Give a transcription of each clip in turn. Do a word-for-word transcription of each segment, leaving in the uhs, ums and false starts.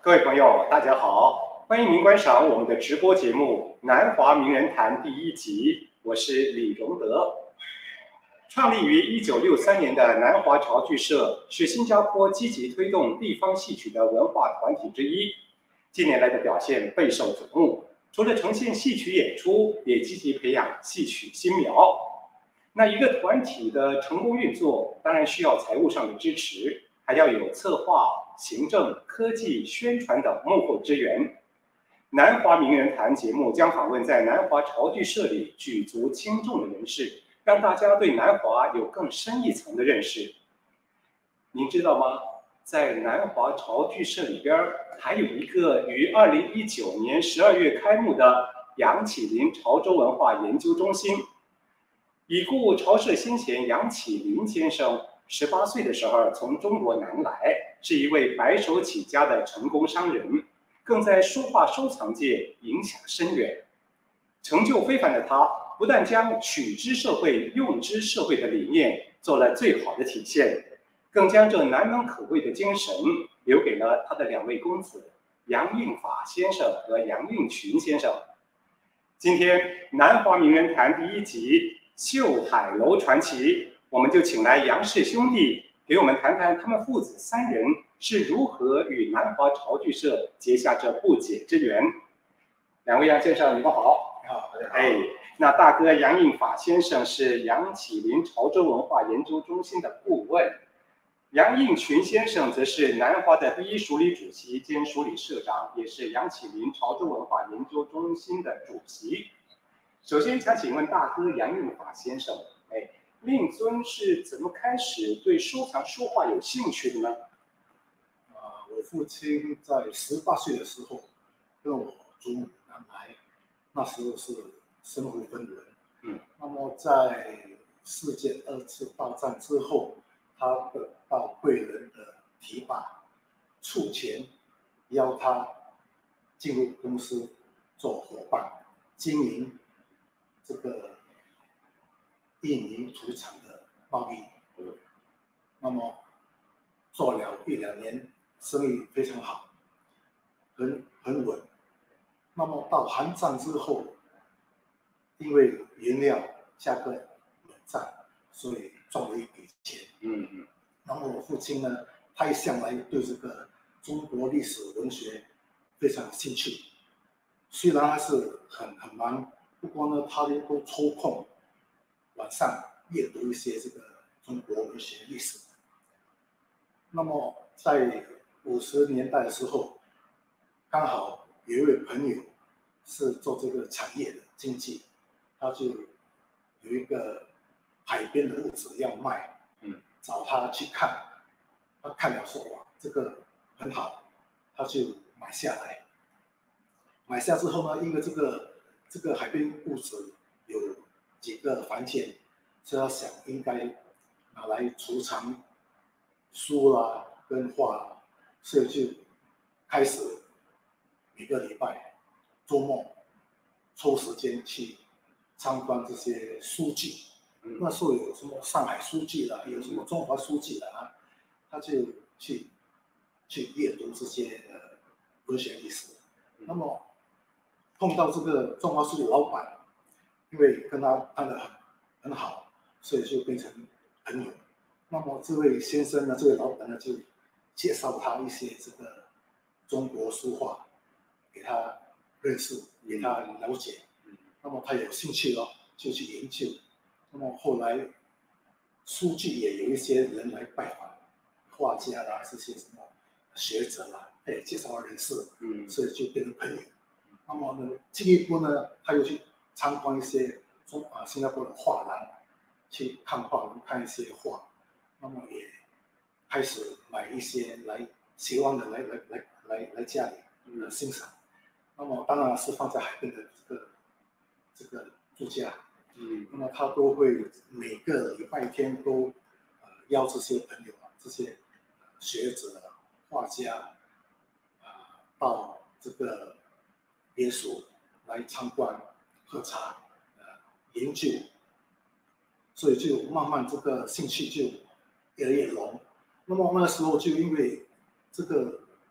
各位朋友，大家好，欢迎您观赏我们的直播节目《南华名人谈》第一集，我是李荣德。创立于一九六三年的南华潮剧社是新加坡积极推动地方戏曲的文化团体之一，近年来的表现备受瞩目。除了呈现戏曲演出，也积极培养戏曲新苗。那一个团体的成功运作，当然需要财务上的支持，还要有策划、行政、科技、宣传等幕后支援。南华名人谈节目将访问在南华潮剧社里举足轻重的人士，让大家对南华有更深一层的认识。您知道吗？在南华潮剧社里边，还有一个于二零一九年十二月开幕的杨启林潮州文化研究中心。已故潮社先贤杨启林先生十八岁的时候从中国南来，是一位白手起家的成功商人，更在书画收藏界影响深远。成就非凡的他，不但将取之社会、用之社会的理念做了最好的体现，更将这难能可贵的精神留给了他的两位公子杨应法先生和杨应群先生。今天南华名人谈第一集秀海楼传奇，我们就请来杨氏兄弟给我们谈谈他们父子三人是如何与南华潮剧社结下这不解之缘。两位杨先生，你们好。 你好，大家好。 哎，那大哥杨应法先生是杨启林潮州文化研究中心的顾问，杨应群先生则是南华的第一署理主席兼署理社长，也是杨启林潮州文化研究中心的主席。首先想请问大哥杨应法先生，哎，令尊是怎么开始对收藏书画有兴趣的呢？ 啊，我父亲在十八岁的时候跟我祖母南来，那时候是身无分文。 嗯， 那么在世界二次大战之后，他得到贵人的提拔，促前邀他进入公司做伙伴，经营这个印尼土产的贸易。那么做了一两年，生意非常好，很很稳。那么到韩战之后，因为原料价格冷战，所以赚了一笔钱。 嗯嗯。 然后我父亲呢，他一向来对这个中国历史文学非常有兴趣。虽然他是很很忙，不过呢，他都抽空晚上阅读一些这个中国文学历史。那么在五十年代的时候，刚好有一位朋友是做这个产业的经济，他就有一个海边的屋子要卖， 嗯， 找他去看，他看了说哇，这个很好，他就买下来。买下之后呢，因为这个这个海边屋子有几个房间，所以他想应该拿来储藏书啦跟画啦，所以就开始每个礼拜周末抽时间去参观这些书记。嗯、那时候有什么上海书记啦，有什么中华书记啦啊，他就去去阅读这些呃文学历史。那么碰到这个中华书记老板，因为跟他谈得很很好，所以就变成朋友。那么这位先生呢，这位老板呢，就介绍他一些这个中国书画给他认识，给他了解。那么他有兴趣了，就去研究。那么后来书记也有一些人来拜访，画家啦，这些什么学者啦，他也介绍认识，嗯，所以就变成朋友。那么呢，进一步呢，他又去参观一些中啊新加坡的画廊，去看画廊看一些画。那么也开始买一些来希望的来来来来来家里呃欣赏。那么当然是放在海边的这个这个住家。嗯，那么他都会每个礼拜天都呃邀这些朋友啊，这些学者、画家啊、呃、到这个别墅来参观、喝茶、呃研究，所以就慢慢这个兴趣就越来越浓。那么那时候就因为这个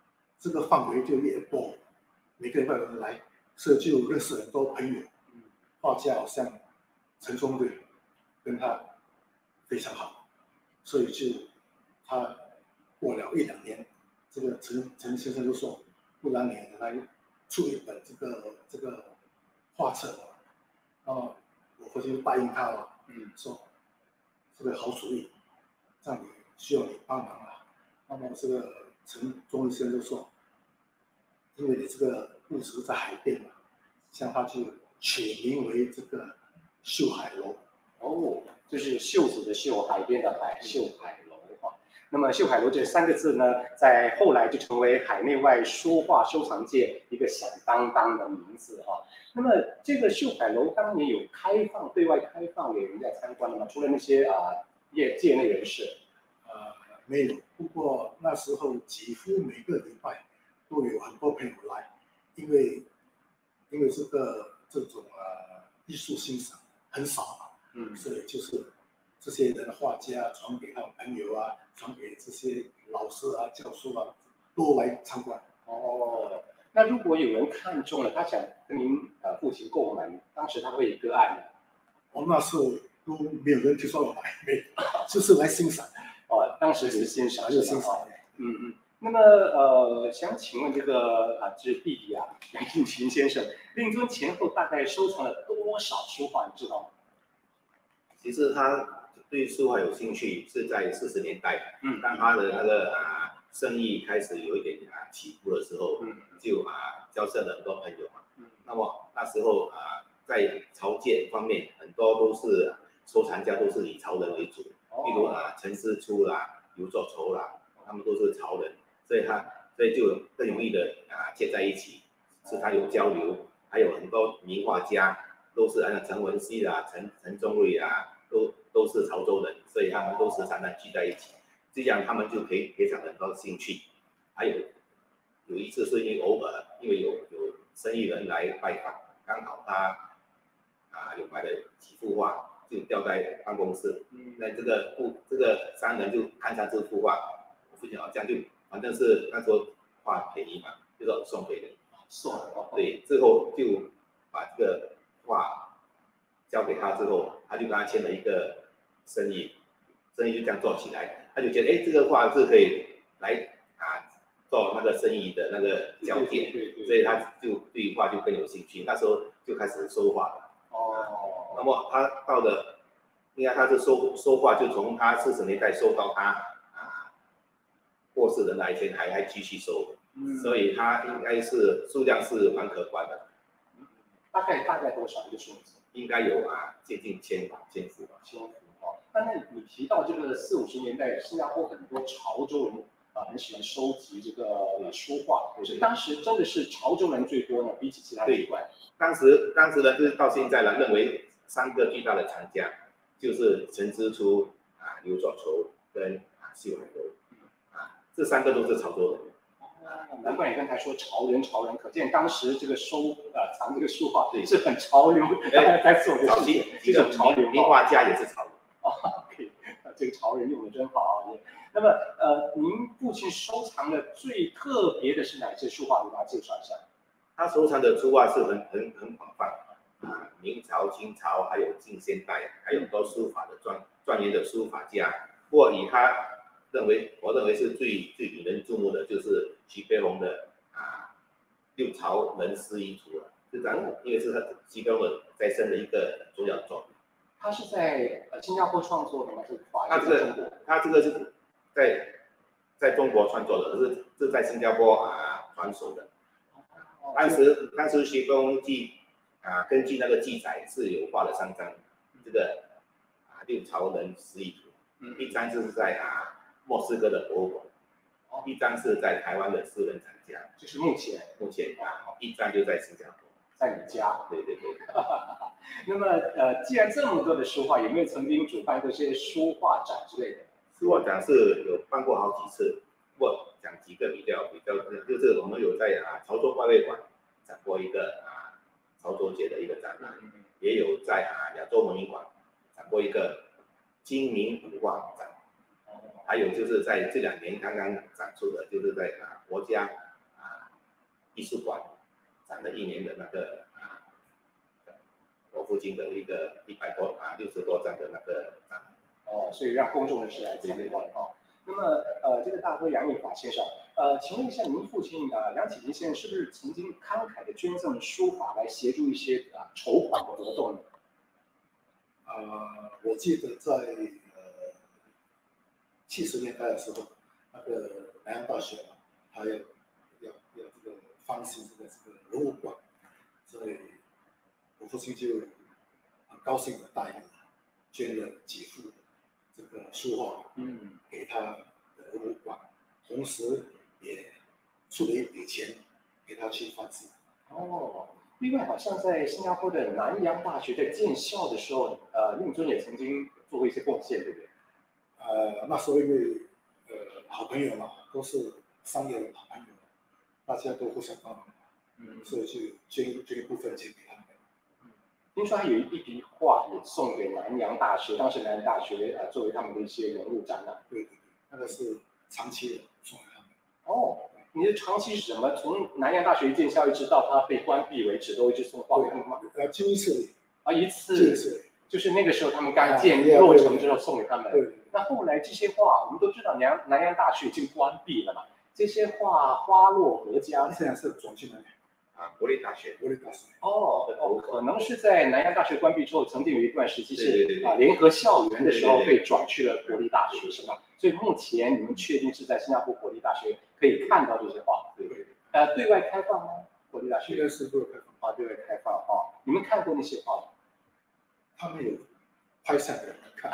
这个范围就越多，每个礼拜有人来，所以就认识很多朋友。画家好像陈松瑞跟他非常好，所以就他过了一两年，这个陈陈先生就说，不然你来出一本这个这个画册吧。然后我回去就答应他了，嗯，说这个好主意，这样你需要你帮忙啊。那么这个陈忠先生就说，因为你这个故事在海边嘛，像他就取名为这个秀海楼。 哦，就是袖子的袖，海边的海，秀海楼哈。那么秀海楼这三个字呢，在后来就成为海内外书画收藏界一个响当当的名字哈。那么这个秀海楼当年有开放对外开放给人家参观的吗？除了那些啊、呃、业界内人士， 呃，没有。不过那时候几乎每个礼拜都有很多朋友来，因为因为这个这种呃艺术欣赏很少嘛，嗯，所以就是这些人画家传给他们朋友啊，传给这些老师啊、教授啊，都来参观。 哦，那如果有人看中了，他想跟您呃父亲购买，当时他会割爱吗？ 我那时候都没有人听说我买，没有，就是来欣赏。 哦，当时只是欣赏， 是欣赏。 嗯嗯。那么呃，想请问这个啊，这弟弟啊，梁应勤先生，令尊前后大概收藏了多少书画，你知道吗？ 其实他对书画有兴趣是在四十年代，嗯，当他的那个啊生意开始有一点啊起步的时候，嗯，就啊交涉了很多朋友嘛，嗯，那么那时候啊在潮界方面，很多都是收藏家都是以潮人为主，例如啊陈思初啦、游作筹啦，他们都是潮人，所以他所以就更容易的啊结在一起，是他有交流，还有很多名画家都是按照陈文熙啦、陈陈宗瑞啊。都都是潮州人，所以他们都时常的聚在一起，这样他们就可以培养很多兴趣。还有有一次是因为偶尔，因为有有生意人来拜访，刚好他啊有买了几幅画，就吊在办公室。嗯，那这个不这个商人就看上这幅画，我父亲好像就反正是那时候画便宜嘛，就说送给人， 送哦， 对，之后就把这个画交给他之后，他就跟他签了一个生意，生意就这样做起来。他就觉得，哎，这个画是可以来啊做那个生意的那个交点，所以他就对画就更有兴趣。那时候就开始收画了。哦。那么他到了，应该他是收收画，就从他四十年代收到他啊过世的那一天还还继续收，嗯，所以他应该是数量是蛮可观的。 大概大概多少一个数字？ 应该有啊，接近千吧，千幅吧。 千幅哦。那那你提到这个四五十年代，新加坡很多潮州人啊，很喜欢收集这个书画，是当时真的是潮州人最多呢，比起其他地块。 当时当时呢，就是到现在呢，认为三个巨大的藏家，就是陈之初啊、刘作筹跟啊秀海楼，啊，这三个都是潮州人。 难怪你刚才说潮人潮人，可见当时这个收呃藏这个书画是很潮流，在做这个事情，这种潮流。 名画家也是潮流。 哦，可以，这个潮人用的真好啊！那么呃，您父亲收藏的最特别的是哪些书画？给大家介绍一下。 他收藏的书画是很很很广泛啊，明朝、清朝，还有近现代，还有很多书法的专专业的书法家。不过以他认为，我认为是最最引人注目的就是徐悲鸿的啊六朝人诗遗图了，这张因为是他徐悲鸿在生的一个重要作品。 他是在呃新加坡创作的吗？是华他这个他这个是在在中国创作的，是是在新加坡啊传授的。当时当时徐悲鸿记啊根据那个记载是有画了三张这个啊六朝人诗遗图，嗯，一张就是在啊莫斯科的博物馆，一张是在台湾的私人藏家， 就是目前目前啊，一张就在新加坡， 在你家。 对对对。 那么呃，既然这么多的书画，有没有曾经主办过这些书画展之类的？ 书画展是有办过好几次，不过讲几个比较比较，就是我们有在啊潮州外汇馆展过一个啊潮州节的一个展览，嗯、也有在啊亚洲文明馆展过一个精明古画展。还有就是在这两年刚刚展出的，就是在啊国家啊艺术馆展了一年的那个啊，我父亲的一个一百多啊六十多张的那个展。 哦，所以让公众人士来参观哦。那么呃，这个大哥杨义法先生，呃，请问一下，您父亲啊、呃、梁启麟先生是不是曾经慷慨的捐赠书法来协助一些啊、呃、筹款的活动呢？ 呃，我记得在呃七十年代的时候，那个南洋大学嘛，还有要要这个翻新这个这个文物馆，所以我父亲就很高兴的答应了，捐了几幅这个书画，嗯，给他的文物馆，同时也出了一笔钱给他去翻新。 哦。另外，好像在新加坡的南洋大学在建校的时候，呃，令尊也曾经做过一些贡献，对不对？ 呃，那时候因为呃好朋友嘛，都是商业的好朋友，大家都互相帮忙，嗯，所以就捐捐一部分钱给他们。 嗯，听说还有一笔画也送给南洋大学，当时南洋大学呃作为他们的一些人物展览。 对对对，那个是长期的送给他们。 哦。你的长期是什么？从南洋大学建校一直到它被关闭为止，都一直送画给他们吗？ 呃，就一次啊，一次。 一次。 就是那个时候他们刚建落成之后送给他们。 对。 那后来这些画，我们都知道南南洋大学已经关闭了嘛，这些画花落何家？ 现在是转去哪里？ 啊，国立大学。 国立大学。 哦哦，可能是在南洋大学关闭之后，曾经有一段时期是啊联合校园的时候被转去了国立大学，是吧？所以目前你们确定是在新加坡国立大学可以看到这些画？对对。呃，对外开放吗？国立大学应该是对外开放。 啊，对外开放啊。你们看过那些画吗？ 他们有拍下来看。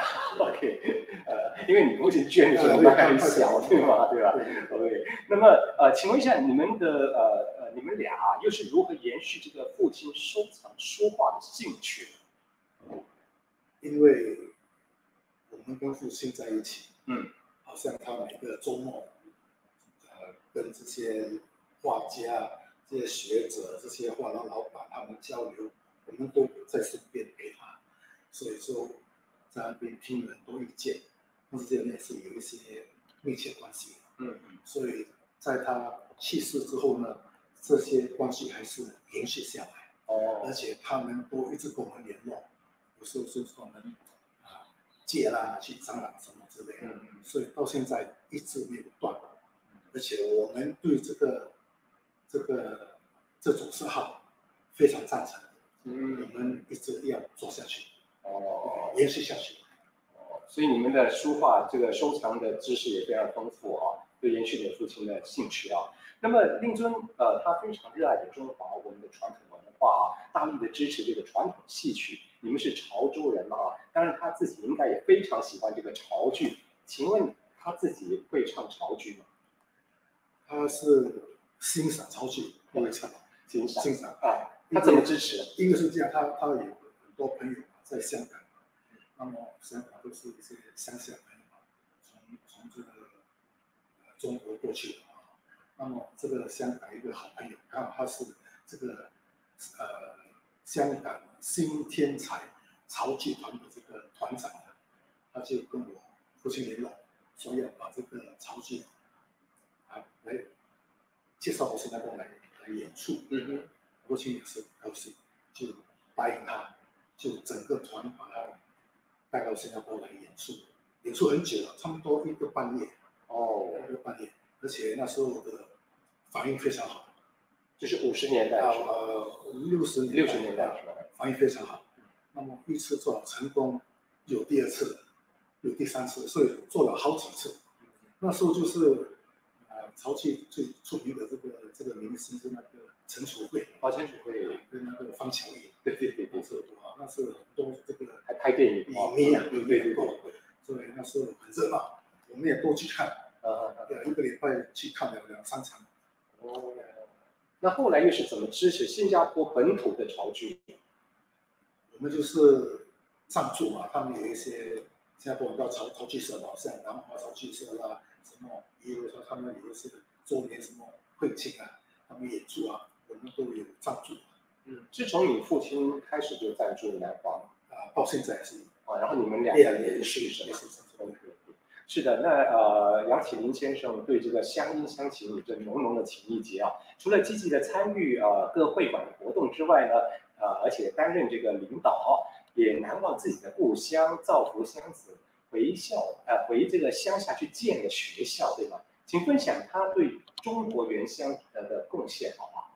OK， 呃，因为你父亲捐的时候还很小，对吗？对吧 ？OK， 那么呃，请问一下，你们的呃呃，你们俩又是如何延续这个父亲收藏书画的兴趣？ 因为我们跟父亲在一起， 嗯， 好像他每个周末，呃，跟这些画家、这些学者、这些画廊老板他们交流，我们都在身边陪他，所以说在那边听了很多意见，之间也是有一些密切关系。嗯嗯，所以在他去世之后呢，这些关系还是延续下来。哦，而且他们都一直跟我们联络，有时候是我们啊借啦、去展览什么之类的。嗯嗯，所以到现在一直没有断。而且我们对这个这个这种嗜好非常赞成，嗯，我们一直要做下去，哦，延续下去。 哦，所以你们的书画这个收藏的知识也非常丰富啊，对延续你父亲的兴趣啊。那么令尊呃，他非常热爱的中华我们的传统文化啊，大力的支持这个传统戏曲。你们是潮州人嘛啊，当然他自己应该也非常喜欢这个潮剧。请问他自己会唱潮剧吗？ 他是欣赏潮剧，不会唱， 欣赏欣赏啊。他怎么支持？ 一个是这样，他他有很多朋友在香港，那么香港都是一些乡下朋友，从从这个呃中国过去的啊。那么这个香港一个好朋友，刚好他是这个呃香港新天才潮剧团的这个团长的，他就跟我父亲联络，说要把这个潮剧啊来介绍到新加坡来来演出。嗯哼，父亲也是高兴，就答应他，就整个团把他带到新加坡来演出，演出很久了，差不多一个半夜。哦，一个半夜，而且那时候的反应非常好。 就是五十年代， 呃，六十六十年代， 反应非常好。那么一次做成功，有第二次，有第三次，所以做了好几次。那时候就是，呃，潮剧最出名的这个这个明星是那个陈楚慧， 啊，陈楚慧跟那个方巧玲， 对对对对， 是啊，那是很多这个还拍电影， 影迷啊， 对对对对， 所以那时候很热闹，我们也都去看，呃，一个礼拜去看了两三场。 哦。那后来又是怎么支持新加坡本土的潮剧？ 我们就是赞助嘛，他们有一些新加坡很多潮潮剧社嘛，像南华潮剧社啦，什么，比如说他们有一些周年什么会庆啊，他们演出啊，我们都有赞助。 嗯，是从你父亲开始就赞助南华啊，到现在是啊，然后你们两个也是什么？ 是的，那呃，杨启林先生对这个乡音乡情有着浓浓的情意结啊。除了积极的参与呃各会馆的活动之外呢，呃，而且担任这个领导，也难忘自己的故乡，造福乡子，回校呃回这个乡下去建个学校，对吗？请分享他对中国原乡的的贡献，好不好？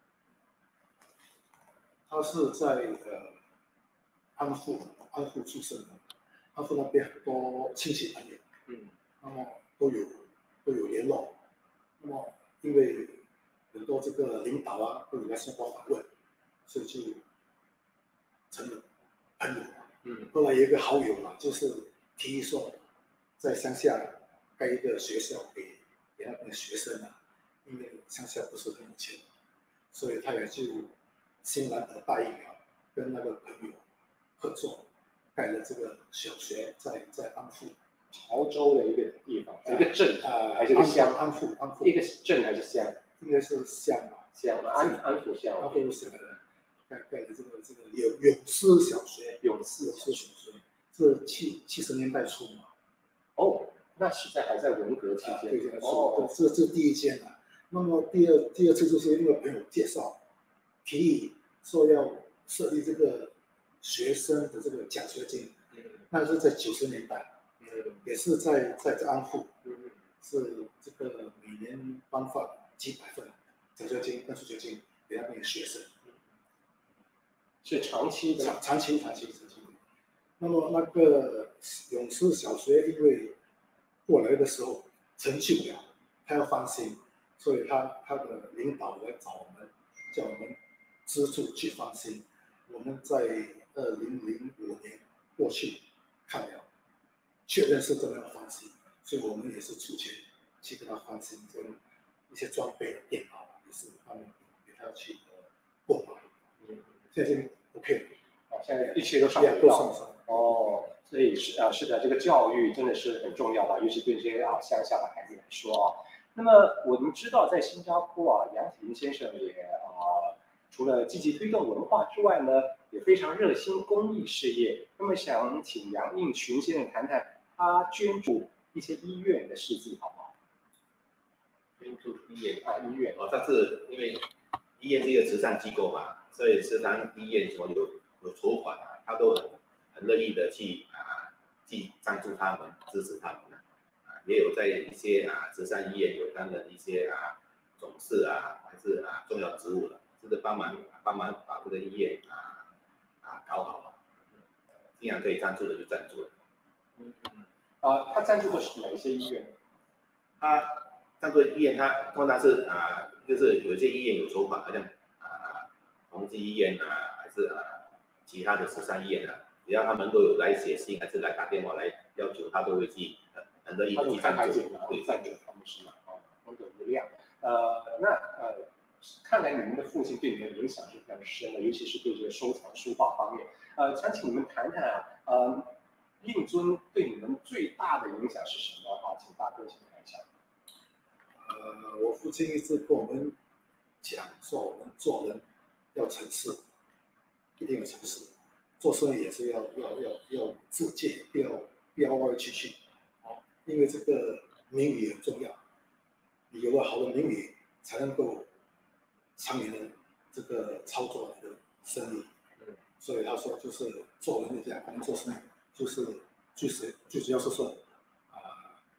他是在呃安富安富出生的，安富那边很多亲戚朋友，嗯，那么都有都有联络，那么因为很多这个领导啊都有来新加坡访问，所以就成了朋友。嗯，后来有一个好友嘛，就是提议说，在乡下盖一个学校给给那边的学生啊，因为乡下不是很有钱，所以他也就欣然而答应了，跟那个朋友合作，盖了这个小学在在安富潮州的一个地方，一个镇啊， 还是个乡？ 安富安富， 一个镇还是乡？ 应该是乡吧， 乡安安富乡。 安富乡的盖盖的这个这个永永师小学， 永师永师小学是七七十年代初嘛。 哦，那实在还在文革期间。 对对， 哦， 这这第一间啊。那么第二第二次就是因为朋友介绍，提议说要设立这个学生的这个奖学金，那是在九十年代，也是在在在安富，是这个每年颁发几百份奖学金跟助学金给那边的学生， 是长期的， 长长期长期长期。那么那个永师小学因为过来的时候成就了，他要翻新，所以他他的领导来找我们，叫我们资助去翻新。我们在二零零五年过去看了，确认是真的要翻新，所以我们也是出钱去给他翻新，跟一些装备、电脑也是他们给他去购买。嗯，现在已经 OK 了， 哦，现在一切都上轨道。哦，所以是啊，是的，这个教育真的是很重要的，尤其对这些啊乡下的孩子来说啊。那么我们知道，在新加坡啊，杨启林先生也啊，除了积极推动文化之外呢，也非常热心公益事业。那么想请杨应群先生谈谈他捐助一些医院的事迹，好不好？ 捐助医院啊，医院哦，但是因为医院是一个慈善机构嘛，所以时常医院所有有筹款啊，他都很很乐意的去啊去赞助他们，支持他们啊，也有在一些啊慈善医院有担任一些啊总事啊，还是啊重要职务的，就是帮忙帮忙把这个医院啊啊搞好了，尽量可以赞助的就赞助了。 嗯嗯。啊，他赞助的是哪一些医院？ 他赞助医院，他通常是啊，就是有些医院有筹款，好像啊同济医院啊，还是啊其他的慈善医院啊，只要他们都有来写信，还是来打电话来要求，他都会去很很乐意的去赞助， 对，赞助他们是嘛，哦，功德无量。呃，那呃，看来你们的父亲对你们的影响是非常深的，尤其是对这个收藏书画方面。呃，想请你们谈谈啊，呃，令尊对你们最大的影响是什么？啊，请大哥请谈一下。 呃，我父亲一直跟我们讲说，我们做人要诚实，一定要诚实，做生意也是要要要要自戒，不要不要歪歪曲曲，哦，因为这个名誉很重要，你有了好的名誉，才能够长远的这个操作你的生意。所以他说，就是做人讲，我们做生意就是最是最主要是说，啊、呃，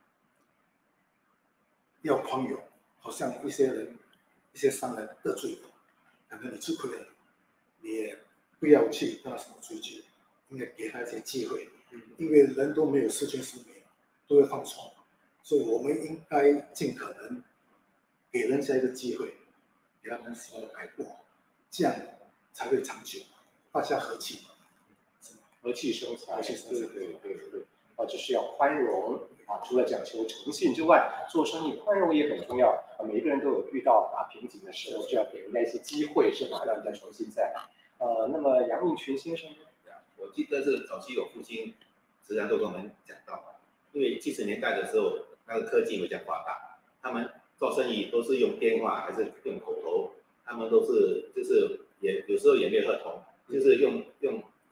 要宽容，好像一些人、一些商人得罪我，可能你吃亏了，你也不要去跟他什么追究，应该给他一些机会，因为人都没有十全十美，都会犯错，所以我们应该尽可能给人家一个机会，给他们所有改过，这样才会长久，大家和气。 和气生财， 和气生财， 对对对对，啊，就是要宽容啊。除了讲求诚信之外，做生意宽容也很重要啊。每一个人都有遇到啊瓶颈的时候，就要给人家一些机会，是吧？让人家重新再来。呃，那么杨应群先生， 我记得是早期我父亲时常都跟我们讲到，因为七十年代的时候，那个科技比较发达，他们做生意都是用电话还是用口头，他们都是就是也有时候也没有合同，就是用用。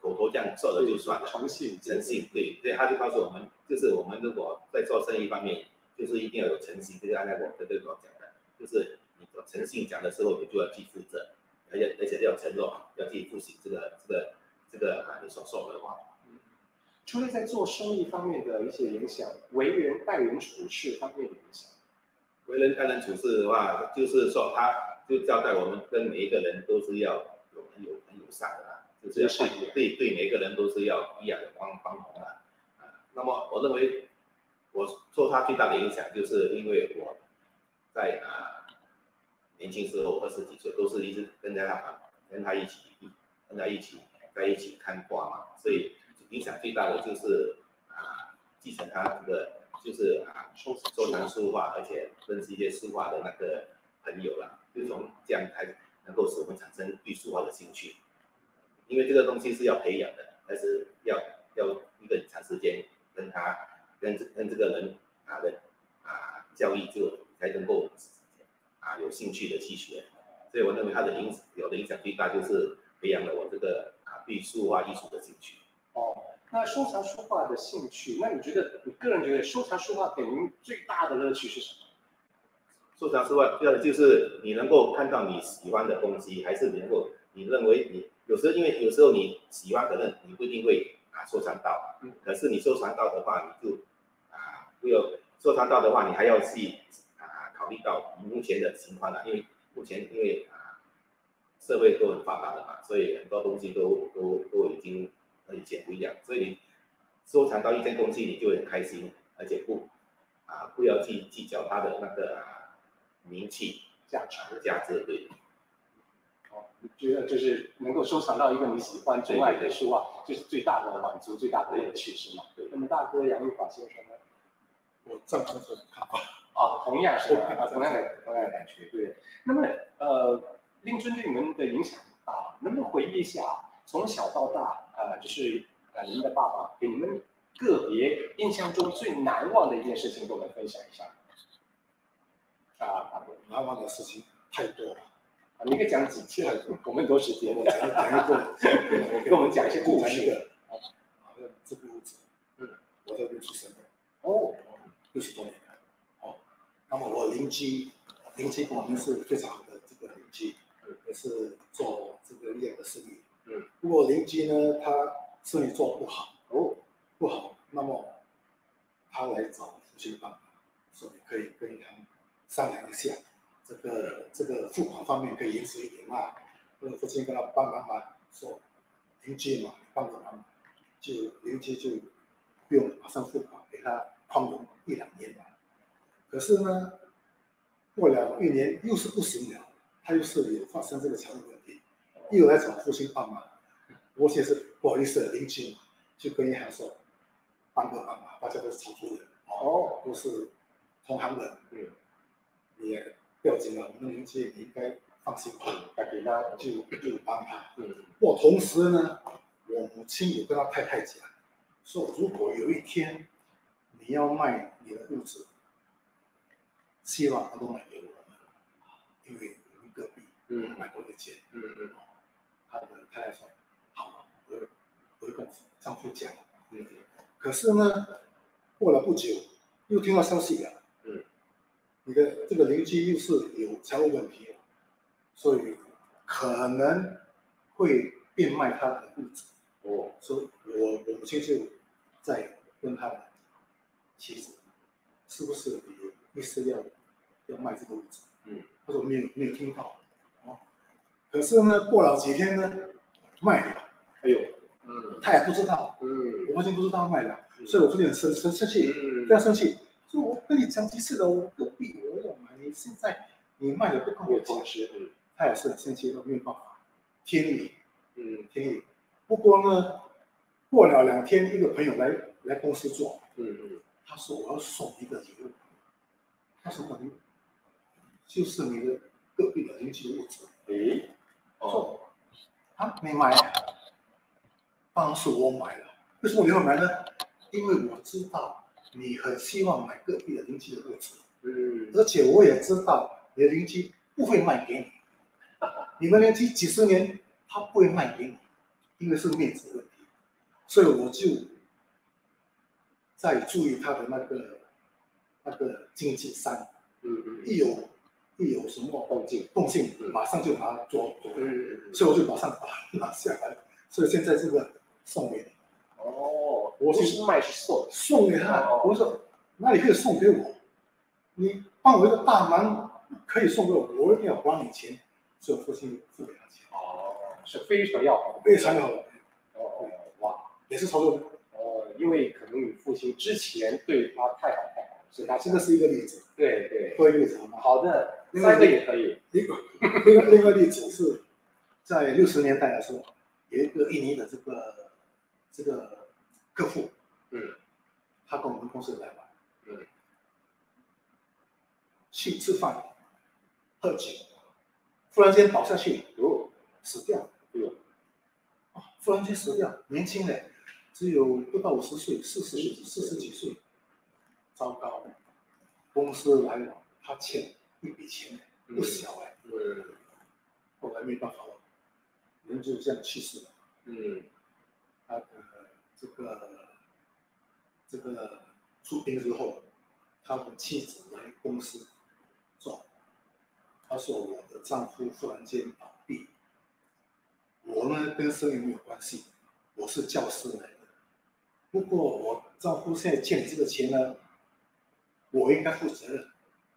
口头这样说了就算了， 诚信， 诚信，对，所以他就告诉我们，就是我们如果在做生意方面，就是一定要有诚信，就是按照我这个所讲的，就是你诚信讲的时候，你就要去负责，而且而且要承诺，要去负起这个这个这个啊你所说的话。 除了在做生意方面的一些影响，为人待人处事方面的影响。 为人待人处事的话，就是说他就交代我们跟每一个人都是要有很有很友善的啦，就是要对对每一个人都是要一样的帮帮忙的。啊，那么我认为我受他最大的影响，就是因为我在啊年轻时候二十几岁，都是一直跟着他跟他一起跟他一起在一起看画嘛，所以影响最大的就是啊继承他这个。就是啊，收收藏书画，而且认识一些书画的那个朋友啦，就从这样才能够使我们产生对书画的兴趣。因为这个东西是要培养的，但是要要一个长时间跟他跟跟这个人啊的啊交易，就才能够啊有兴趣的去学。所以我认为他的影有的影响最大，就是培养了我这个啊对书画艺术的兴趣。 哦。那收藏书画的兴趣，那你觉得你个人觉得收藏书画给您最大的乐趣是什么？ 收藏书画，要的就是你能够看到你喜欢的东西，还是你能够你认为你有时候因为有时候你喜欢，可能你不一定会啊收藏到，嗯，可是你收藏到的话，你就啊不要收藏到的话，你还要去啊考虑到目前的情况了，因为目前因为啊社会都很发达了嘛，所以很多东西都都都已经。和以前不一样，所以你收藏到一件东西，你就会很开心，而且不啊不要去计较它的那个、啊、名气价值价值，对。 哦，你觉得就是能够收藏到一个你喜欢钟爱的书啊，就是最大的满足，最大的乐趣是吗？对。那么大哥杨玉华先生呢？ 我赞同这种看法。 哦，同样是啊，同样的同样的感觉。对。那么呃，令尊对你们的影响很大，能不能回忆一下？从小到大，呃，就是呃，您的爸爸给你们个别印象中最难忘的一件事情，跟我们分享一下。啊， 难忘的事情太多了， 啊，你可以讲几件，我们很多时间， 我讲讲一个， 跟我们讲一些故事。 一个，好，这个屋子，嗯，我在这边出生的， 哦， 六十多年了，哦，那么我邻居，邻居跟我们是非常好的这个邻居，也是做这个一样的生意。嗯，如果邻居呢，他生意做不好，哦，不好，那么他来找父亲帮忙，说你可以跟他商量一下，这个这个付款方面可以延迟一点嘛。那么父亲跟他帮忙嘛，说邻居嘛，帮个忙，就邻居就不用马上付款，给他宽容一两年嘛。可是呢，过了一年又是不行了，他又是有发生这个财务问题。又来找父亲帮忙，我也是不好意思的邻居嘛，就跟银行说帮个忙嘛，大家都是常住人，哦，都是同行人，嗯，你也不要紧了，我们邻居你应该放心吧，该给他就就帮他，嗯，我同时呢，我母亲也跟他太太讲，说如果有一天你要卖你的屋子，希望他都买给我们，因为我们隔壁，嗯，买多的钱，嗯嗯。他的太太说：“好，我我会跟丈夫讲。”嗯，可是呢，过了不久，又听到消息了。嗯，你的这个邻居又是有财务问题，所以可能会变卖他的屋子。哦，所以我我母亲就在跟他的妻子，是不是有意思要要卖这个屋子？嗯，他说没有没有听到。可是呢，过了几天呢，卖了。哎呦，嗯，他也不知道，嗯，我完全不知道卖了，嗯、所以我有点生生生气，非常生气。说我跟你讲几次了，我隔壁我要买，你现在你卖的不跟我讲，嗯，他也是很生气，没有办法，听你，嗯，听你。不过呢，过了两天，一个朋友来来公司做，嗯嗯，他说我要送一个礼物，他说什么礼物？就是你的隔壁的邻居的屋子，诶。哦，他没买，当然是我买了。为什么你要买呢？因为我知道你很希望买隔壁的邻居的屋子，嗯，而且我也知道你的邻居不会卖给你，你们邻居几十年他不会卖给你，因为是面子问题。 所以我就在注意他的那个那个经济上， 嗯嗯， 一有一有什么动静动静，马上就把它捉捉， 嗯， 所以我就马上把它拿下来。所以现在这个送给你。 哦，我是卖是送， 送给他。我说那你可以送给我，你帮我一个大忙，可以送给我，我一定要还你钱。所以我父亲付给他钱。 哦，是非常要好， 非常要好。 哦，哇， 也是操作的。 哦，因为可能你父亲之前对他太好太好，所以他这个是一个例子。 对对， 多一个例子好吗？ 好的，三个也可以。 一个另外另一个例子是在六十年代的时候，有一个印尼的这个这个客户， 嗯， 他跟我们公司来玩， 嗯， 去吃饭喝酒，忽然间倒下去， 哦， 死掉， 哟， 啊，忽然间死掉，年轻的，只有不到五十岁，四十四十几岁，糟糕，公司来了，他欠一笔钱，不小哎， 嗯， 后来没办法了，人就这样去世了， 嗯， 他的这个这个出殡之后，他的妻子来公司做，他说我的丈夫忽然间倒闭，我呢跟生意没有关系，我是教师来的，不过我丈夫现在欠你这个钱呢，我应该负责任，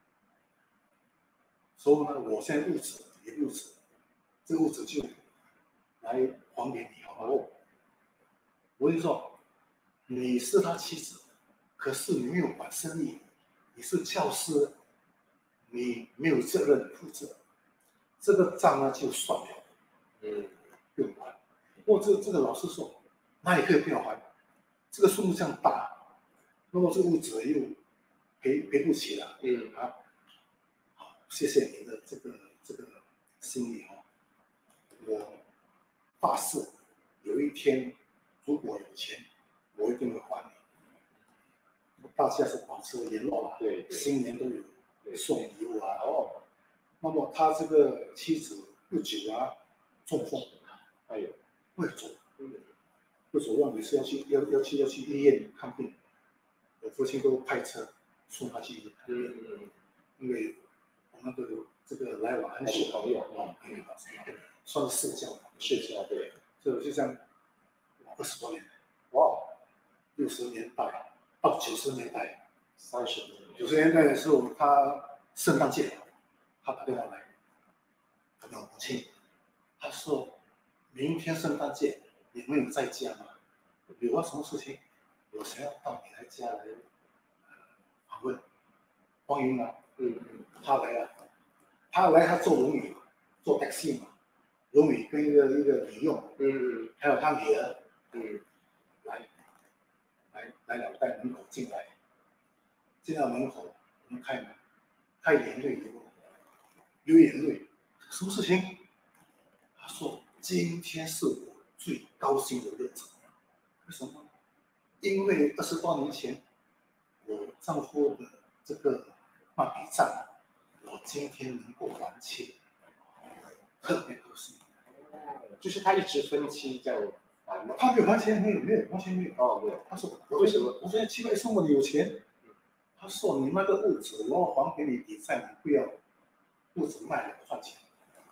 所以呢，我现在物质也物质，这个物质就来还给你好吗？我跟你说，你是他妻子，可是你没有管生意，你是教师，你没有责任负责，这个账呢就算了， 嗯， 不用还。不过这这个老师说，那也可以不要还，这个数目这样大，那么这个物质又赔赔不起了， 嗯啊，好，谢谢你的这个这个心意哈，我发誓有一天如果有钱，我一定会还你。大家是保持联络啊， 对， 新年都有送礼物啊。 哦， 那么他这个妻子不久啊中风， 哎呦， 会走， 嗯， 会走让每次要去要要去要去医院看病，我父亲都派车送他去医院看病， 嗯嗯， 因为我们都有这个来往很还是久， 朋友啊，朋友算是世交， 是这样对， 所以就这样二十多年， 哇， 六十年代到九十年代， 三十年， 九十年代的时候，他圣诞节，他打电话来，他跟我母亲，他说明天圣诞节你们有在家吗？有啊，什么事情？我想要到你来家来访问，欢迎啊！ 嗯嗯， 他来了，他来他坐龙椅，坐 taxi 嘛，龙椅跟一个一个女佣， 嗯嗯， 还有他女儿， 嗯， 来来来了，在门口进来，进到门口，我们开门，他眼泪流，流眼泪，什么事情？他说今天是我最高兴的日子，为什么？因为二十多年前，我丈夫的这个那笔账，我今天能够还清，特别高兴。 就是他一直分期这样还吗？ 他没有还钱，没有没有完全没有。 哦，没有。 他说为什么？ 我说奇怪，为什么你有钱？他说你那个物质我要还给你抵债，你不要物质卖了赚钱。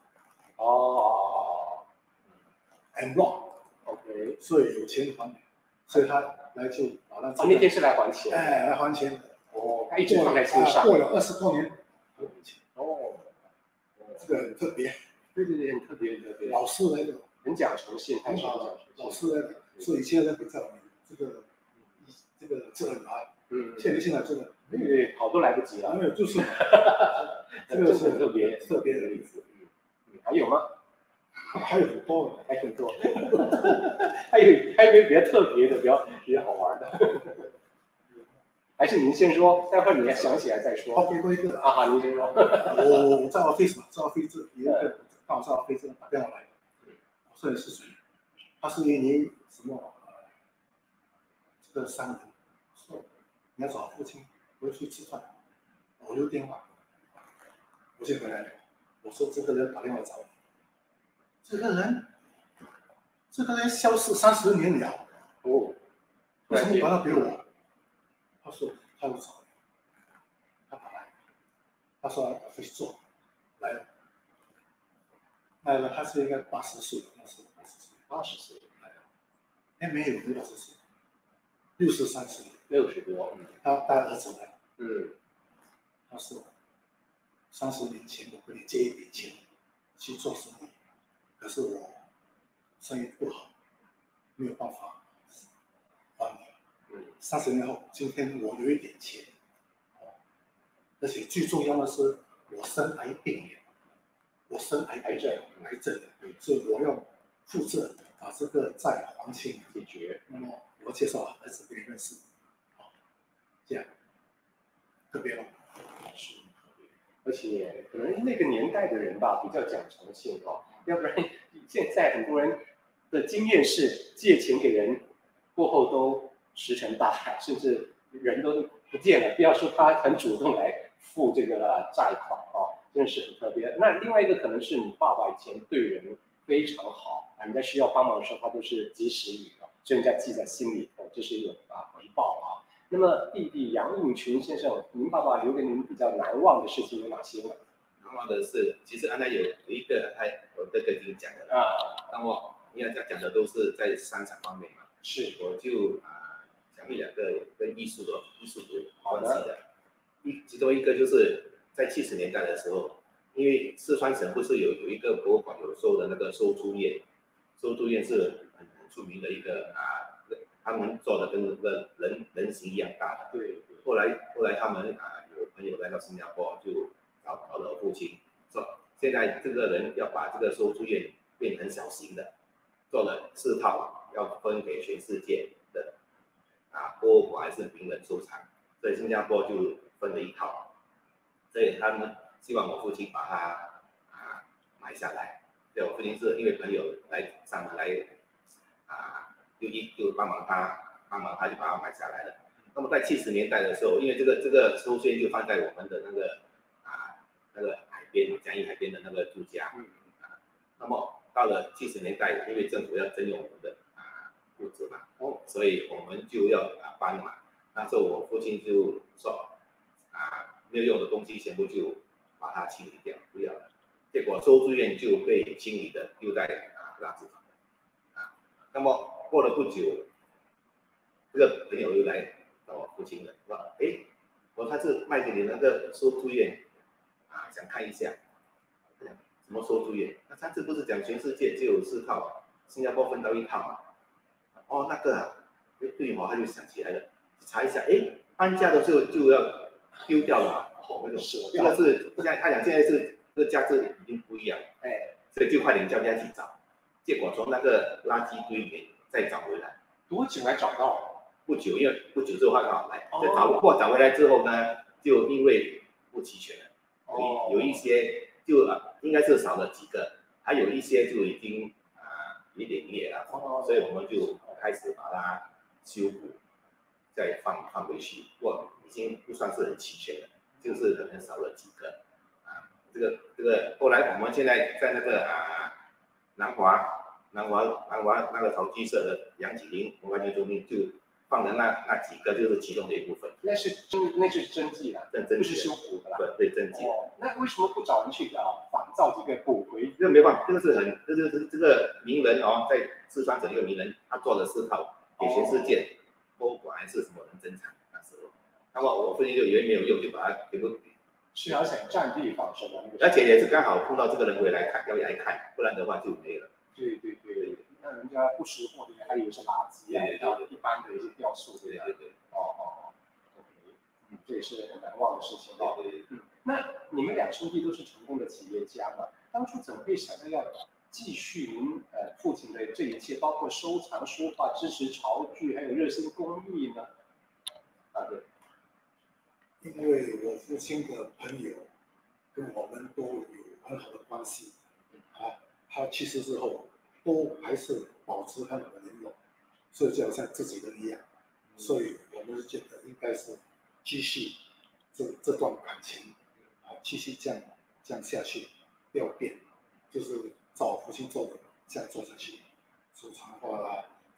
哦 ，I'm wrong。OK， 所以有钱还你，所以他来就把那。 他那天是来还钱。 哎，来还钱的。 哦，他一直放在心上。 过了二十多年，还钱。 哦， 这个很特别。 对对对，很特别，特别。 老师来的， 很讲诚信，还是很讲诚信。 老师来的，所以以前人比较这个这个这很难。嗯。现在现在真的。 对对，跑都来不及了。 没有，就是。这个是特别特别的例子。 嗯，还有吗？ 还有很多， 还很多。还有还有没有比较特别的、比较比较好玩的？还是您先说，待会儿你想起来再说。 好，给我一个啊，好，您先说。 我我在我 face 嘛，在我 face 有一个刚好在我 face 打电话来，我说你是谁？他是印尼什么这个商人，说你要找父亲，我要去吃饭，我留电话，我就回来了。我说这个人打电话找我，这个人，这个人消失三十年了， 哦， 为什么把他给我？他说他要走，他打来，他说我会做，来了，来了，他是应该八十岁，那时候八十岁， 八十岁来了，哎没有没八十岁，六十三岁， 六十多，嗯， 他带儿子来， 嗯， 他说三十年前我跟你借一笔钱去做生意，可是我生意不好，没有办法还你。三十年后，今天我有一点钱，而且最重要的是，我生癌病了，我生癌癌症，癌症，所以我要负责把这个债还清解决。那么我介绍儿子给你认识，这样特别吗？ 是，而且可能那个年代的人吧，比较讲诚信哦，要不然现在很多人的经验是借钱给人，过后都石沉大海，甚至人都不见了。不要说他很主动来付这个债款哦，真的是很特别。那另外一个可能是你爸爸以前对人非常好，人家需要帮忙的时候，他都是及时雨哦，所以人家记在心里头，这是一种啊回报啊。那么弟弟杨应群先生，您爸爸留给您比较难忘的事情有哪些呢？ 难忘的是，其实刚才有有一个，他我这个已经讲了啊，那么因为他讲的都是在商场方面嘛， 是， 我就啊讲一两个跟艺术的艺术有关系的，一其中一个就是在七十年代的时候，因为四川省不是有有一个博物馆有收的那个收租业，收租业是很很出名的一个啊。他们做的跟那个人人形一样大的， 对。 后来后来他们啊有朋友来到新加坡，就找找了父亲，说现在这个人要把这个收租业变成小型的，做了四套，要分给全世界的啊博物馆还是名人收藏，所以新加坡就分了一套，所以他们希望我父亲把它啊买下来。对，我父亲是因为朋友来上门来啊。就一就帮忙他，帮忙他就把它买下来了。那么在七十年代的时候，因为这个这个收件就放在我们的那个啊那个海边，江阴海边的那个住家。嗯啊，那么到了七十年代，因为政府要征用我们的啊物资嘛，哦，所以我们就要啊搬了嘛。那时候我父亲就说啊没有用的东西全部就把它清理掉，不要了。结果收住院就被清理的丢在啊垃圾桶啊，那么。过了不久，这个朋友又来找我父亲了，说：“哎，我他是卖给你那个收住院啊，想看一下。什么收住院？那上次不是讲全世界只有四套，新加坡分到一套嘛？哦，那个啊，对哦，他就想起来了，查一下，哎，搬家的时候就要丢掉了。哦，那个是，这个是现在他讲现在是这个价值已经不一样，哎，所以就快点叫人家去找。结果从那个垃圾堆里面。”再找回来， 多久才找到？ 不久，因为不久之后他刚好来，再找过找回来之后呢，就因为不齐全了， 哦， 有一些就啊应该是少了几个，还有一些就已经啊有点裂了，哦，所以我们就开始把它修补，再放放回去。不过已经不算是很齐全了，就是可能少了几个啊。这个这个后来我们现在在那个啊南华。南华南华那个陶具社的杨启林文化研究中心就放的那那几个就是其中的一部分。 那是真那是真迹了， 真真不是修补的啦。 对对，真迹。 哦，那为什么不找人去啊仿造这个补回？ 这没办法，这个是很这个这这个名人哦，在四川省一个名人，他做了四套给全世界博物馆还是什么人珍藏那时候。那么我父亲就以为没有用，就把它全部。 是要想占地方是吧？ 而且也是刚好碰到这个人回来看，要来看，不然的话就没了。 对对对，那人家不识货的人还以为是垃圾啊，对一般的一些雕塑， 对对对， 哦哦哦 ，OK， 嗯，这也是很难忘的事情哦。 对对， 嗯，那你们两兄弟都是成功的企业家嘛？当初怎么会想到要继续您呃父亲的这一切，包括收藏书画、支持潮剧，还有热心公益呢？啊，对， 因为我父亲的朋友跟我们都有很好的关系，啊，他去世之后都还是保持很好的联络，所以就好像自己人一样，所以我们是觉得应该是继续这这段感情啊，继续这样这样下去，不要变，就是照我父亲做的这样做下去，收藏画啦，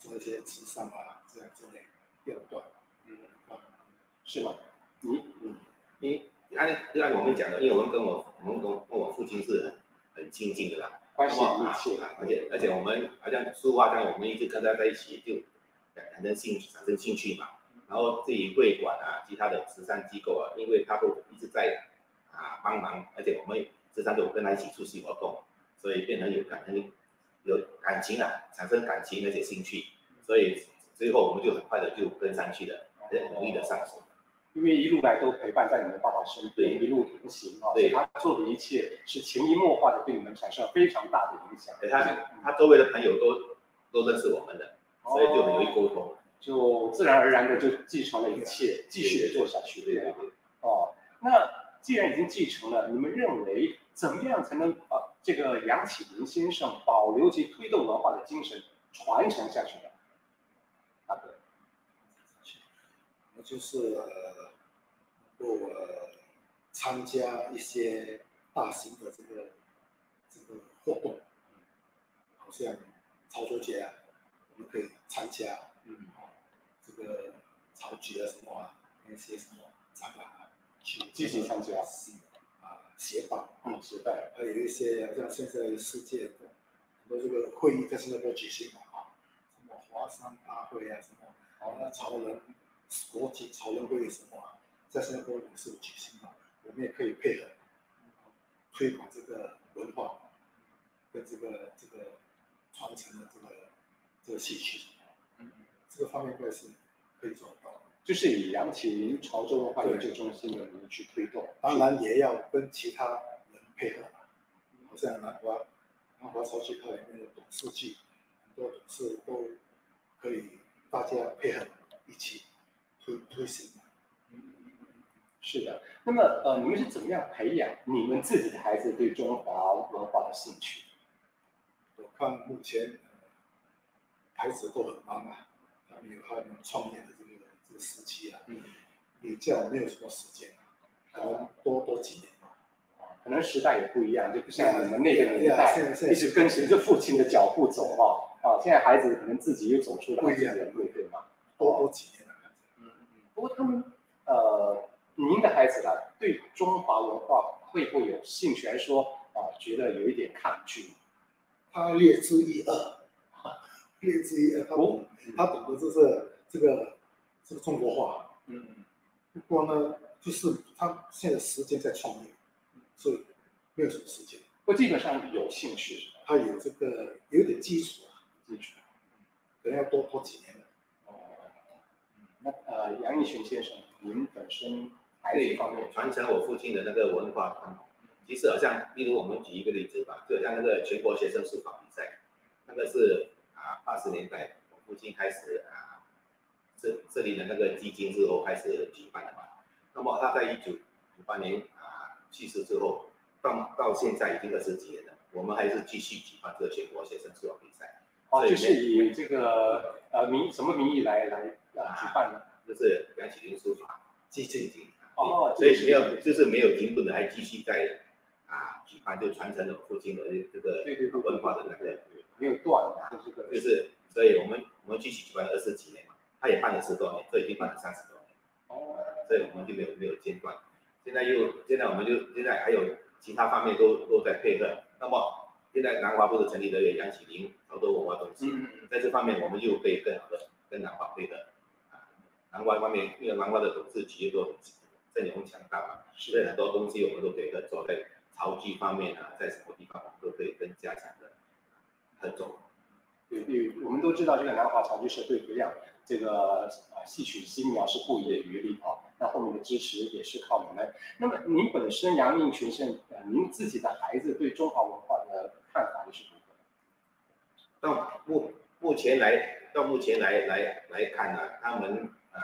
做一些慈善啊这样之类片段。 嗯，是吗？你嗯，你按按我们讲的，因为我们跟我我们跟跟我父亲是很很亲近的啦， 关系密切， 而且而且我们好像书画上我们一直跟他在一起，就产生兴趣产生兴趣嘛。然后至于会馆啊，其他的慈善机构啊，因为他都一直在啊帮忙，而且我们时常都跟他一起出席活动，所以变成有感情有感情啊，产生感情而且兴趣，所以最后我们就很快的就跟上去了，很努力的上手。 因为一路来都陪伴在你们爸爸身边，一路同行啊，所以他做的一切是潜移默化的对你们产生了非常大的影响。 他他周围的朋友都都认识我们的，所以就很容易沟通， 就自然而然的就继承了一切，继续的做下去。 对对对。 哦，那既然已经继承了，你们认为怎么样才能把这个杨启林先生保留及推动文化的精神传承下去呢？大哥， 那就是呃，能够呃参加一些大型的这个这个活动，好像潮州节啊，我们可以参加，嗯，这个潮剧啊什么啊，那些什么展览啊，去积极参加， 啊，协办， 嗯，协办， 还有一些像现在世界的很多这个会议在新加坡举行嘛，啊，什么华山大会啊，什么啊潮人国际潮人会什么啊，在新加坡也是举行嘛，我们也可以配合推广这个文化跟这个这个传承的这个这个戏曲，嗯，这个方面会是可以做得到的。 就是以杨启林潮州文化研究中心的名义去推动， 当然也要跟其他人配合，好像南华南华潮剧科里面的董事局，很多董事都可以大家配合一起推推行。 是的，那么呃，你们是怎么样培养你们自己的孩子对中华文化的兴趣？ 我看目前孩子都很忙啊，他们有他们创业的这个这个时期啊，嗯，比较没有什么时间，可能多多几年吧。 可能时代也不一样，就不像你们那个年代一直跟随着父亲的脚步走哈。啊，现在孩子可能自己又走出了自己的路，对吗？ 多多几年了。 嗯嗯。不过他们呃，您的孩子呢，对中华文化会不会有兴趣，还是说啊，觉得有一点抗拒？ 他略知一二，略知一二，他懂，他懂得就是这个这个中国话。嗯。不过呢，就是他现在时间在创业，所以没有什么时间。 不，基本上有兴趣， 他有这个有点基础啊， 基础， 可能要多多几年了。 哦，那呃，杨义群先生，您本身孩子方面传承我父亲的那个文化传统，其实好像，例如我们举一个例子吧，就像那个全国学生书法比赛，那个是啊八十年代我父亲开始啊设设立了那个基金之后开始举办的嘛。那么他在一九五八年啊去世之后，到到现在已经二十几年了，我们还是继续举办这个全国学生书法比赛。 哦，就是以这个呃名什么名义来来呃举办呢？ 就是杨启林书法基金。 哦， 所以没有就是没有停顿的，还继续在啊举办，就传承了父亲的这个文化的那个没有断啊，这个就是，所以我们我们继续举办了二十几年嘛，他也办了十多年，这已经办了三十多年，哦，所以我们就没有没有间断。现在又现在我们就现在还有其他方面都都在配合。那么现在南华不是成立了杨启林潮州文化中心，嗯嗯在这方面我们就可以更好的跟南华配合。啊，南华方面，因为南华的董事局都很阵容强大嘛，所以很多东西我们都可以合作，在潮剧方面啊，在什么地方我们都可以更加强的合作。 对对，我们都知道这个南华潮剧社对培养这个啊戏曲新苗是不遗的余力啊，那后面的支持也是靠你们。那么您本身杨应群先生，您自己的孩子对中华文化的看法又是如何？ 到目目前来到目前来来来看呢、啊，他们呃。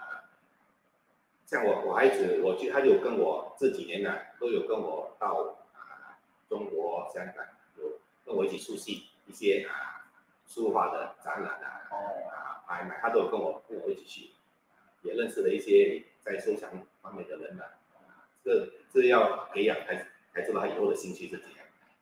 像我我孩子，我去他有跟我这几年呢、啊，都有跟我到啊中国香港，有跟我一起出席一些啊书画的展览啊，啊拍卖，他都有跟我跟我一起去，也认识了一些在收藏方面的人呢、啊，这这要培养才才知道他以后的兴趣是怎样。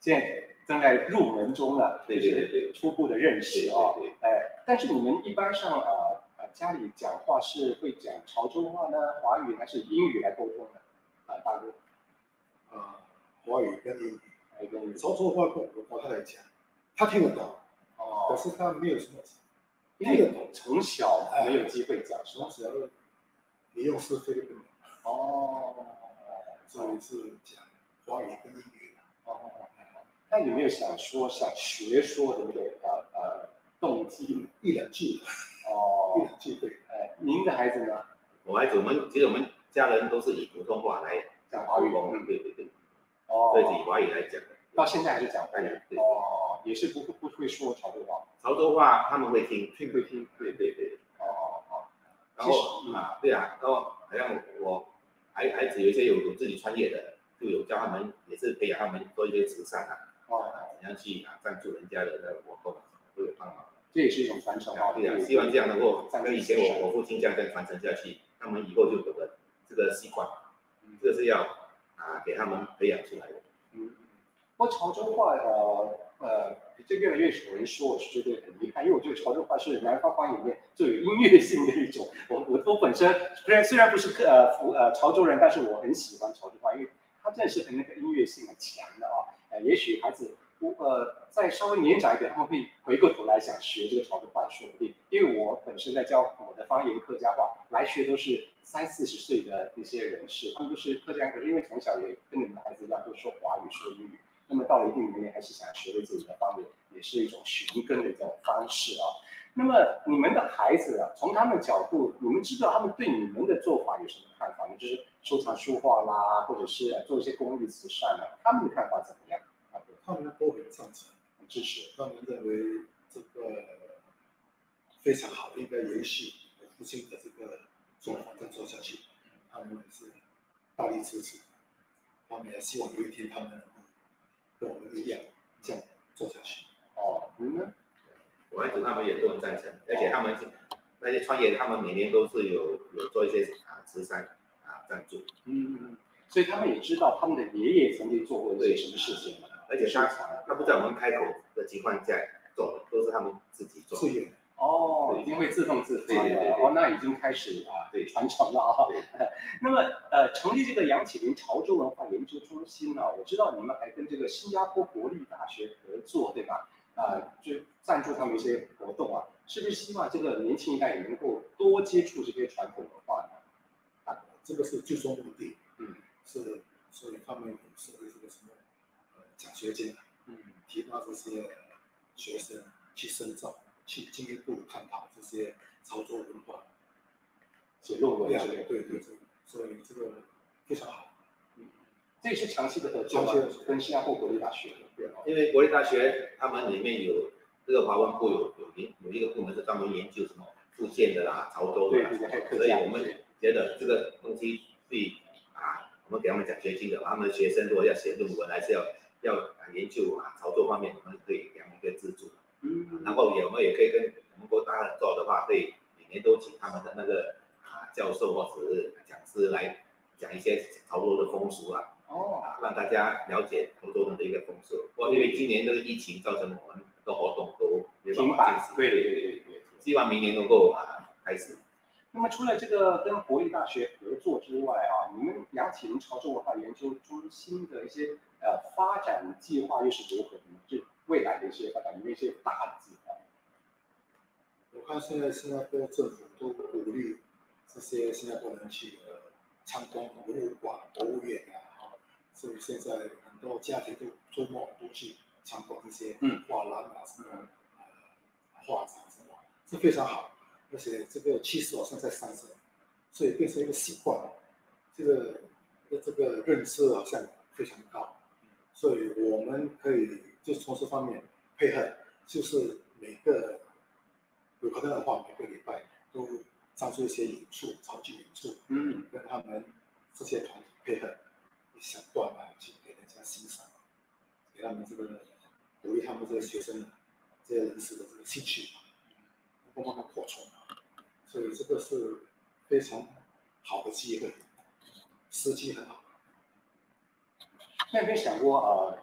现在正在入门中了， 对对对对， 初步的认识啊。 对对对， 哎，但是你们一般上呃呃家里讲话是会讲潮州话呢、华语还是英语来沟通呢？啊，大哥。 啊，华语跟英语， 还跟潮州话跟我我太太讲，她听得懂， 哦， 可是她没有什么因为从小没有机会讲，是吧？ 从小你用是菲律宾哦， 所以是讲华语跟英语的。 哦，那有没有想说想学说的那个呃呃动机？ 一两句，一哦， 两句对。 呃，您的孩子呢？ 我孩子我们其实我们家人都是以普通话来讲华语， 嗯，对对对， 哦， 所以是以华语来讲。 到现在还是讲华语， 对， 哦，也是不不会说潮州话， 潮州话他们会听， 听会听， 对对对。 哦哦哦， 然后啊，对啊，然后好像我孩孩子有一些有有自己创业的，就有教他们，也是培养他们做一些慈善啊， 哦， 怎样去啊赞助人家的那个活动，都有帮忙。 这也是一种传承啊， 对啊，希望这样能够跟以前我我父亲这样再传承下去，他们以后就有了这个习惯，这个是要啊给他们培养出来的。 嗯，不过潮州话呃呃，这越来越少人说，我是觉得很遗憾，因为我觉得潮州话是南方方言里面最有音乐性的一种。我我我本身虽然虽然不是呃呃潮州人，但是我很喜欢潮州话，因为它真的是很那个音乐性很强的啊。呃，也许孩子呃再稍微年长一点，他们会回过头来想学这个潮州话，说不定。因为我本身在教我的方言客家话，来学都是三四十岁的那些人士，他们都是客家人，可是因为从小也跟你们的孩子一样，都说华语说英语。那么到了一定年龄，还是想学会自己的方言，也是一种寻根的一种方式啊。那么你们的孩子啊，从他们的角度，你们知道他们对你们的做法有什么看法呢？就是收藏书画啦，或者是做一些公益慈善啊，他们的看法怎么样？ 他们都很赞成， 很支持。 他们认为这个非常好，应该延续父亲的这个做法再做下去。他们也是大力支持，他们也希望有一天他们能够跟我们一样这样做下去。 哦，你呢？ 我孩子他们也都很赞成，而且他们那些创业，他们每年都是有有做一些啊慈善啊赞助。 嗯，所以他们也知道他们的爷爷曾经做过一些什么事情嘛。 而且他他不在我们开口的情况下做的，都是他们自己做。 自愿。 哦，已经会自动自发了。 对对对哦，那已经开始啊，对，传承了啊。那么呃，成立这个杨启林潮州文化研究中心呢，我知道你们还跟这个新加坡国立大学合作，对吧？啊、呃，就赞助他们一些活动啊，是不是希望这个年轻一代也能够多接触这些传统文化呢？ 啊，这个是最终目的。 嗯， 是，所以他们有设立这个什么呃奖学金， 嗯， 提拔这些学生去深造，去进一步探讨这些潮州文化， 写论文之类的。 对对对，所以这个非常好。 嗯，这也是长期的合作吗？跟新加坡国立大学。对， 因为国立大学他们里面有这个华文部有有研有一个部门是专门研究什么福建的啦、潮州的啦，所以我们觉得这个东西对啊，我们给他们奖学金的，他们的学生如果要写论文，还是要要研究啊潮州方面，我们可以给他们一个资助。嗯，然后也我们也可以跟我们国大做的话，可以每年都请他们的那个啊教授或者是讲师来讲一些潮州的风俗啊。哦，让大家了解潮州人的一个风俗。不过因为今年这个疫情造成我们的活动都没办法进行， 对对对对对， 希望明年能够啊开始。 那么除了这个跟国立大学合作之外啊，你们杨启林潮州文化研究中心的一些呃发展计划又是如何的呢？就未来的一些发展，有没有一些大的计划？ 我看现在新加坡政府都鼓励这些新加坡人去呃参观文物馆、博物院啊，所以现在很多家庭都周末都去参观这些画廊啊、什么呃画展什么，是非常好。而且这个趋势好像在上升，所以变成一个习惯，这个这个认知好像非常高，所以我们可以就从这方面配合，就是每个有可能的话，每个礼拜都上出一些演出，潮剧演出，嗯，跟他们这些团体配合一小段啊，去给人家欣赏，给他们这个鼓励他们这些学生这些人士的这个兴趣，能够慢慢扩充。所以这个是非常好的机会，时机很好。 那有没有想过呃呃，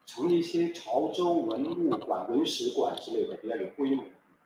成立一些潮州文物馆、文史馆之类的，比较有规模。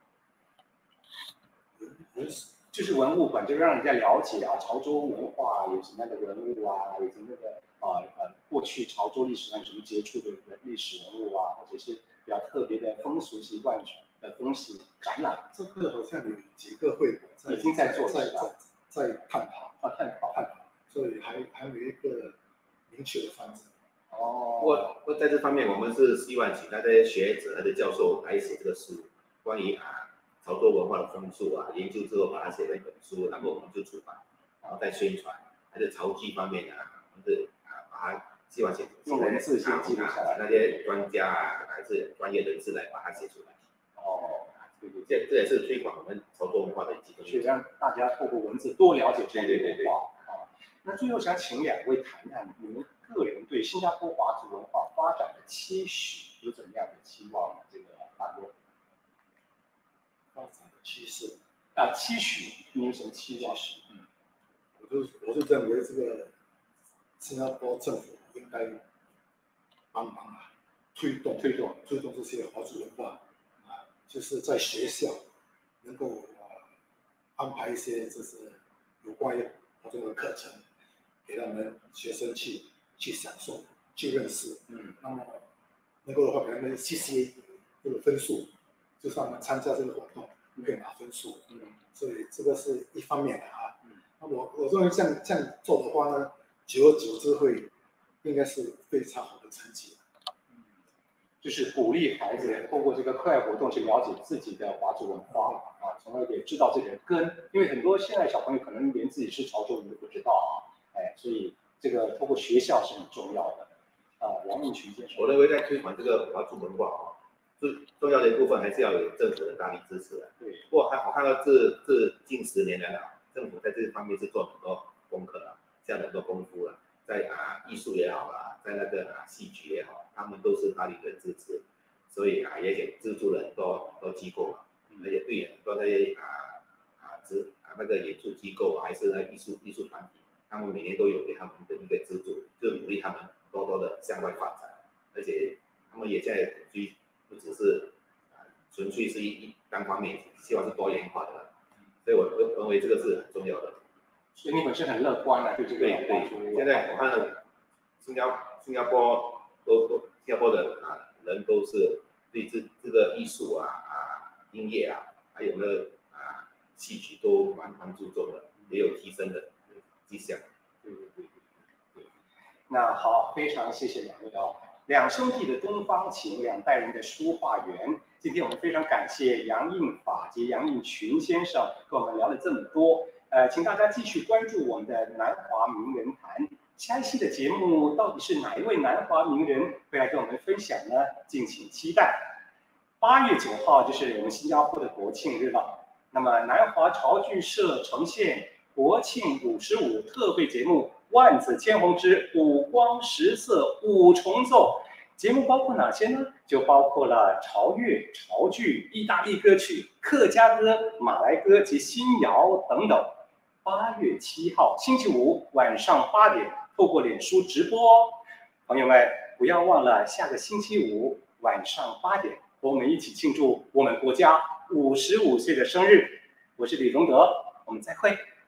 文史就是文物馆，就让人家了解啊，潮州文化有什么样的文物啊，有什么那个啊呃过去潮州历史上有什么杰出的历史人物啊，或者是比较特别的风俗习惯的东西展览。 这个好像有几个会馆已经在做在是吧？ 在在探讨啊，探讨探讨，所以还还没一个明确的方针。 哦， 不过不过在这方面，我们是希望请那些学者、那些教授来写这个书，关于啊潮州文化的风俗啊，研究之后把它写成一本书，然后我们就出版，然后再宣传。还是潮剧方面啊，我们是啊把它希望写用文字先记录下来， 那些专家啊还是专业人士来把它写出来。 哦，对对， 这这也是推广我们潮州文化的一种， 去让大家透过文字多了解这对对对文化啊。那最后想请两位谈谈你们个人对新加坡华族文化发展的期许，有怎么样的期望呢？这个大哥， 发展的趋势啊，期许你有什么期望？ 嗯，我就我就认为这个新加坡政府应该帮忙啊，推动推动推动这些华族文化啊，就是在学校能够呃安排一些就是有关于华族的课程，给他们学生去去享受、去认识。 嗯， 那么能够的话，给他们 C C A 这个分数，就是他们参加这个活动可以拿分数。 嗯， 所以这个是一方面的啊。 嗯， 那我我认为这样这样做的话呢，久而久之会应该是非常好的成绩。 就是鼓励孩子透过这个课外活动去了解自己的华族文化啊，从而也知道自己的根。因为很多现在小朋友可能连自己是潮州人都不知道啊，哎，所以这个透过学校是很重要的。啊，杨应群先生， 我认为在推广这个华族文化啊，最重要的一部分还是要有政府的大力支持的。 对， 不过我看到这这近十年来啊，政府在这方面是做很多功课了，下了很多功夫了，在啊艺术也好啦，在那个啊戏剧也好，他们都是大力的支持，所以啊也给资助了很多很多机构嘛，而且对很多那些啊啊资啊那个演出机构啊，还是那艺术艺术团体，他们每年都有给他们的一个资助，就鼓励他们多多的向外发展，而且他们也现在去不只是啊纯粹是一一单方面，希望是多元化的，所以我认为这个是很重要的。 所以你本身很乐观啊，对这个对对，现在我看了新加新加坡都都新加坡的啊人都是对这这个艺术啊啊音乐啊，还有那个啊戏曲都蛮蛮注重的，也有提升的迹象。 对对对对。那好，非常谢谢两位哦，两兄弟的东方情，两代人的书画园。今天我们非常感谢杨应法及杨应群先生跟我们聊了这么多。呃，请大家继续关注我们的南华名人谈，下一期的节目到底是哪一位南华名人会来跟我们分享呢？敬请期待。八月九号就是我们新加坡的国庆日了，那么南华潮剧社呈现国庆五十五特惠节目《万紫千红之五光十色五重奏》。节目包括哪些呢？就包括了潮乐、潮剧、意大利歌曲、客家歌、马来歌及新谣等等。八月七号星期五晚上八点，透过脸书直播哦。朋友们，不要忘了下个星期五晚上八点，和我们一起庆祝我们国家五十五岁的生日。我是李荣德，我们再会。